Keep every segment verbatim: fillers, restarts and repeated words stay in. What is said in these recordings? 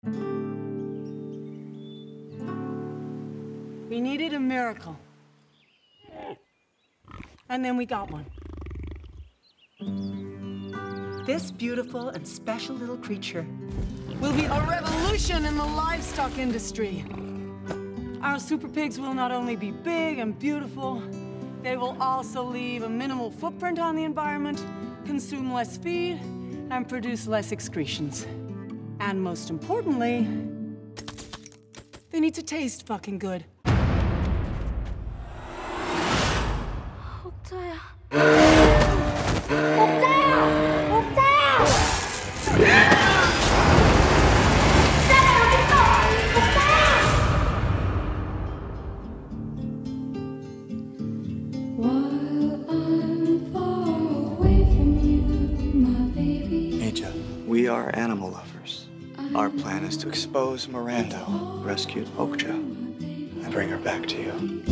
We needed a miracle. And then we got one. This beautiful and special little creature will be a revolution in the livestock industry. Our super pigs will not only be big and beautiful, they will also leave a minimal footprint on the environment, consume less feed, and produce less excretions. And most importantly, they need to taste fucking good. Okja. Okja! Okja! We are animal lovers. Our plan is to expose Miranda, rescue Okja, and bring her back to you.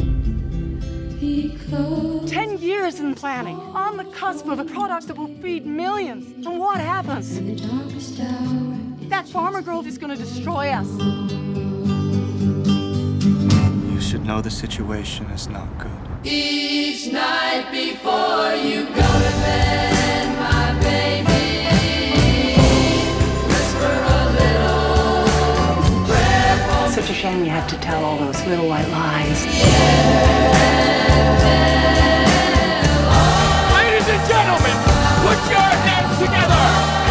Ten years in planning, on the cusp of a product that will feed millions. And what happens? That farmer girl is gonna destroy us. You should know the situation is not good. Each night before you go to bed, my baby. Such a shame you have to tell all those little white lies. Ladies and gentlemen, put your hands together!